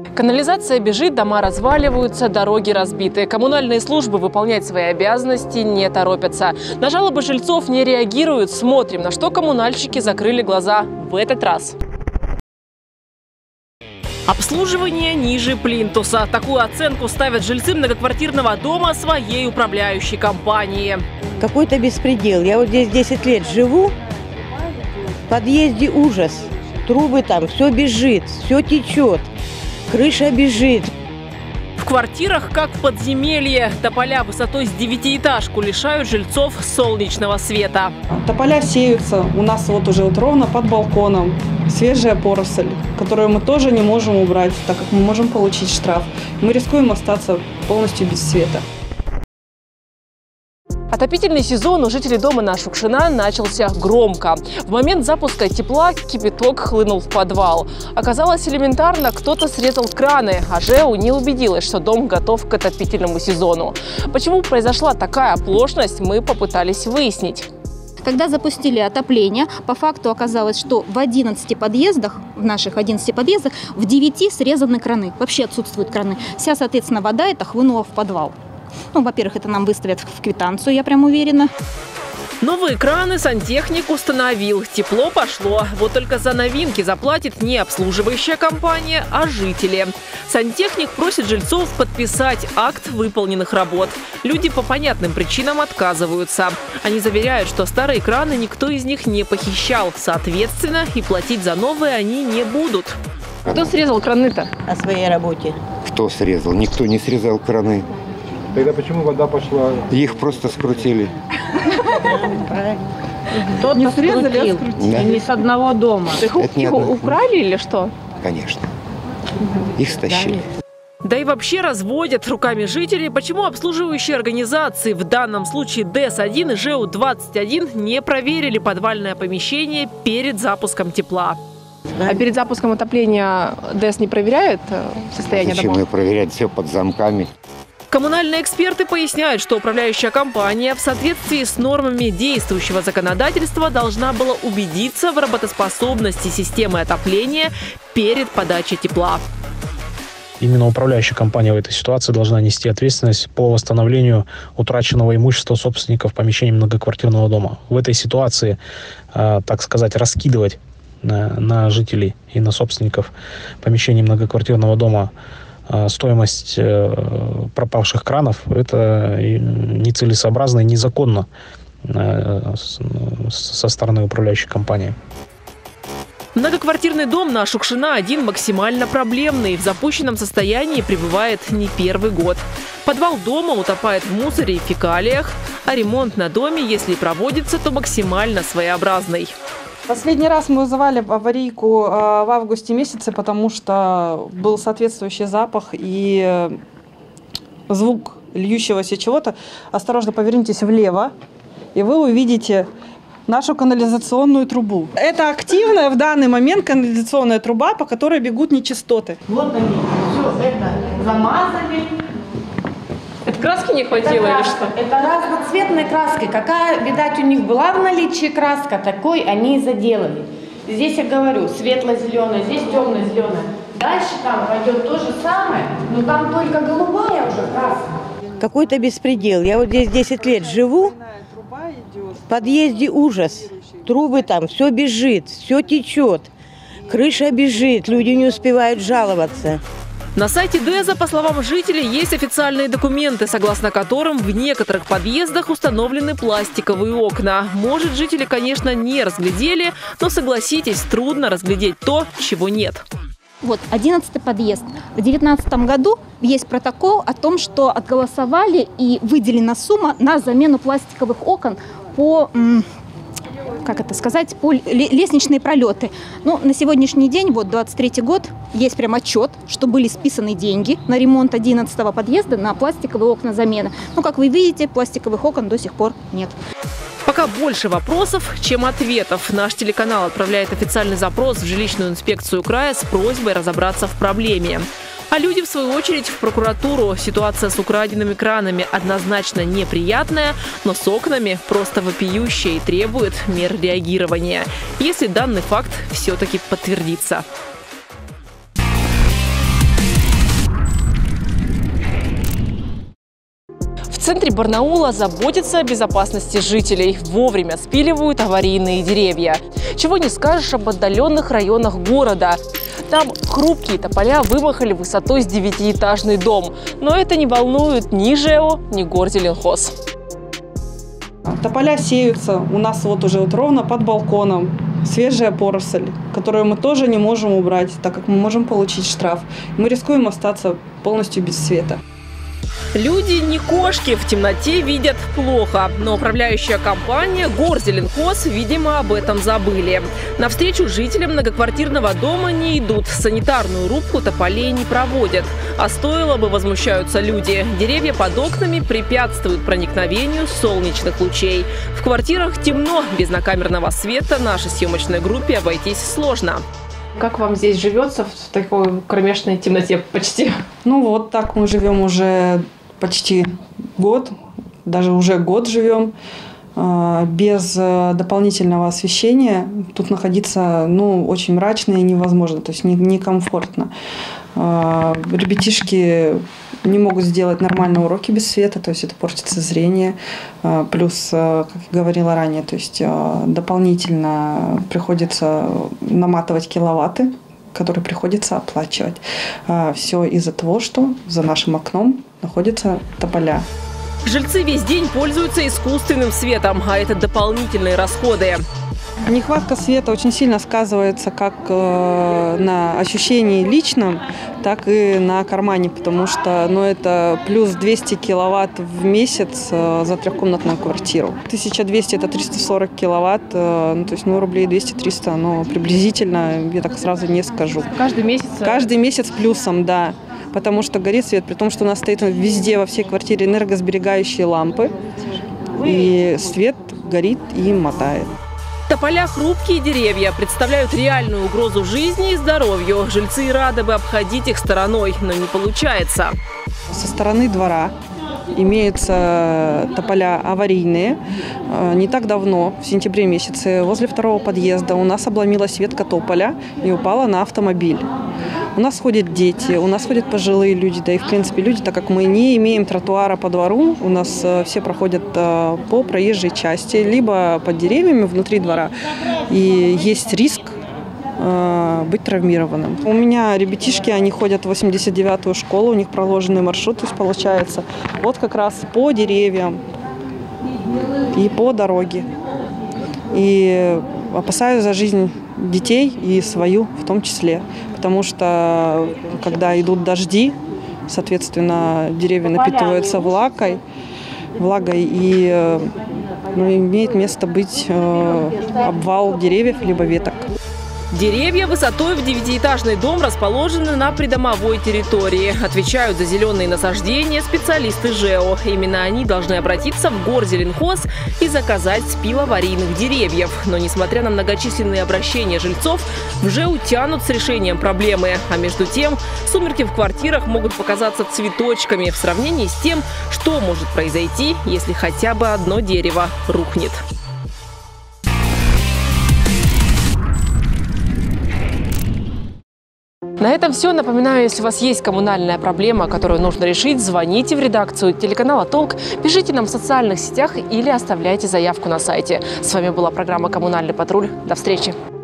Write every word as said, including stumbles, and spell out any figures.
Канализация бежит, дома разваливаются, дороги разбиты. Коммунальные службы выполнять свои обязанности не торопятся. На жалобы жильцов не реагируют. Смотрим, на что коммунальщики закрыли глаза в этот раз. Обслуживание ниже плинтуса. Такую оценку ставят жильцы многоквартирного дома своей управляющей компании. Какой-то беспредел. Я вот здесь десять лет живу. В подъезде ужас. Трубы там, все бежит, все течет. Крыша бежит. В квартирах, как в подземелье, тополя высотой с девятиэтажку лишают жильцов солнечного света. Тополя сеются у нас вот уже вот ровно под балконом. Свежая поросль, которую мы тоже не можем убрать, так как мы можем получить штраф. Мы рискуем остаться полностью без света. Отопительный сезон у жителей дома на Шукшина начался громко. В момент запуска тепла кипяток хлынул в подвал. Оказалось, элементарно кто-то срезал краны, а ЖЭУ не убедилась, что дом готов к отопительному сезону. Почему произошла такая оплошность, мы попытались выяснить. Когда запустили отопление, по факту оказалось, что в одиннадцати подъездах, в наших одиннадцати подъездах, в девяти срезаны краны. Вообще отсутствуют краны. Вся, соответственно, вода эта хлынула в подвал. Ну, во-первых, это нам выставят в квитанцию, я прям уверена. Новые краны сантехник установил. Тепло пошло. Вот только за новинки заплатит не обслуживающая компания, а жители. Сантехник просит жильцов подписать акт выполненных работ. Люди по понятным причинам отказываются. Они заверяют, что старые краны никто из них не похищал. Соответственно, и платить за новые они не будут. Кто срезал краны-то? О своей работе. Кто срезал? Никто не срезал краны. Тогда почему вода пошла? Их просто скрутили. Тот не срезали, а скрутили. Да. Не с одного дома. Их, их украли или что? Конечно. Их стащили. Да и вообще разводят руками жителей, почему обслуживающие организации, в данном случае ДЭС один и ЖЭУ двадцать один, не проверили подвальное помещение перед запуском тепла. А перед запуском отопления ДЭС не проверяет состояние дома? Зачем проверять все под замками? Коммунальные эксперты поясняют, что управляющая компания в соответствии с нормами действующего законодательства должна была убедиться в работоспособности системы отопления перед подачей тепла. Именно управляющая компания в этой ситуации должна нести ответственность по восстановлению утраченного имущества собственников помещений многоквартирного дома. В этой ситуации, так сказать, раскидывать на жителей и на собственников помещений многоквартирного дома стоимость пропавших кранов – это нецелесообразно и незаконно со стороны управляющей компании. Многоквартирный дом на Шукшина один максимально проблемный. В запущенном состоянии пребывает не первый год. Подвал дома утопает в мусоре и фекалиях, а ремонт на доме, если и проводится, то максимально своеобразный. Последний раз мы вызывали аварийку в августе месяце, потому что был соответствующий запах и звук льющегося чего-то. Осторожно повернитесь влево, и вы увидите нашу канализационную трубу. Это активная в данный момент канализационная труба, по которой бегут нечистоты. Вот они, все это замазали. Это краски не хватило это или что? Это разноцветной краской. Какая, видать, у них была в наличии краска, такой они и заделали. Здесь я говорю, светло-зеленая, здесь темно-зеленая. Дальше там пойдет то же самое, но там только голубая уже краска. Какой-то беспредел. Я вот здесь десять лет живу. В подъезде ужас. Трубы там, все бежит, все течет. Крыша бежит, люди не успевают жаловаться. На сайте ДЭЗа, по словам жителей, есть официальные документы, согласно которым в некоторых подъездах установлены пластиковые окна. Может, жители, конечно, не разглядели, но, согласитесь, трудно разглядеть то, чего нет. Вот, одиннадцатый подъезд. В две тысячи девятнадцатом году есть протокол о том, что отголосовали и выделена сумма на замену пластиковых окон по, как это сказать, по лестничные пролеты. Ну, на сегодняшний день, вот двадцать третий год, есть прям отчет, что были списаны деньги на ремонт одиннадцатого подъезда на пластиковые окна замены. Ну, как вы видите, пластиковых окон до сих пор нет. Пока больше вопросов, чем ответов. Наш телеканал отправляет официальный запрос в жилищную инспекцию края с просьбой разобраться в проблеме. А люди, в свою очередь, в прокуратуру. Ситуация с украденными кранами однозначно неприятная, но с окнами просто вопиющая и требует мер реагирования, если данный факт все-таки подтвердится. центре Барнаула заботятся о безопасности жителей. Вовремя спиливают аварийные деревья. Чего не скажешь об отдаленных районах города. Там хрупкие тополя вымахали высотой с девятиэтажный дом. Но это не волнует ни ЖЭО, ни Горзеленхоз. Тополя сеются у нас вот уже вот ровно под балконом. Свежая поросль, которую мы тоже не можем убрать, так как мы можем получить штраф. Мы рискуем остаться полностью без света. Люди не кошки, в темноте видят плохо. Но управляющая компания Горзеленхоз, видимо, об этом забыли. Навстречу жителям многоквартирного дома не идут. Санитарную рубку тополей не проводят. А стоило бы, возмущаются люди. Деревья под окнами препятствуют проникновению солнечных лучей. В квартирах темно. Без накамерного света нашей съемочной группе обойтись сложно. Как вам здесь живется в такой кромешной темноте почти? Ну вот так мы живем уже почти год, даже уже год живем. Без дополнительного освещения тут находиться ну, очень мрачно и невозможно, то есть некомфортно. Ребятишки не могут сделать нормальные уроки без света, то есть это портится зрение. Плюс, как я говорила ранее, то есть дополнительно приходится наматывать киловатты, которые приходится оплачивать. Все из-за того, что за нашим окном находятся тополя. Жильцы весь день пользуются искусственным светом, а это дополнительные расходы. Нехватка света очень сильно сказывается как э, на ощущении личном, так и на кармане, потому что ну, это плюс двести киловатт в месяц э, за трехкомнатную квартиру. тысяча двести – это триста сорок киловатт, э, ну, то есть ну, рублей двести-триста, но приблизительно, я так сразу не скажу. Каждый месяц? Каждый месяц плюсом, да. Потому что горит свет, при том, что у нас стоит везде, во всей квартире энергосберегающие лампы, и свет горит и мотает. Тополя – хрупкие деревья, представляют реальную угрозу жизни и здоровью. Жильцы рады бы обходить их стороной, но не получается. Со стороны двора имеются тополя аварийные. Не так давно, в сентябре месяце, возле второго подъезда у нас обломилась ветка тополя и упала на автомобиль. У нас ходят дети, у нас ходят пожилые люди, да и в принципе люди, так как мы не имеем тротуара по двору, у нас все проходят по проезжей части, либо под деревьями внутри двора, и есть риск быть травмированным. У меня ребятишки, они ходят в восемьдесят девятую школу, у них проложенный маршрут, то есть получается вот как раз по деревьям и по дороге. И опасаюсь за жизнь детей и свою в том числе, потому что когда идут дожди, соответственно, деревья напитываются влагой, влагой и ну, имеет место быть э, обвал деревьев либо веток. Деревья высотой в девятиэтажный дом расположены на придомовой территории. Отвечают за зеленые насаждения специалисты ЖЭО. Именно они должны обратиться в Горзеленхоз и заказать спил аварийных деревьев. Но несмотря на многочисленные обращения жильцов, в ЖЭО тянут с решением проблемы. А между тем, сумерки в квартирах могут показаться цветочками в сравнении с тем, что может произойти, если хотя бы одно дерево рухнет. На этом все. Напоминаю, если у вас есть коммунальная проблема, которую нужно решить, звоните в редакцию телеканала «Толк», пишите нам в социальных сетях или оставляйте заявку на сайте. С вами была программа «Коммунальный патруль». До встречи!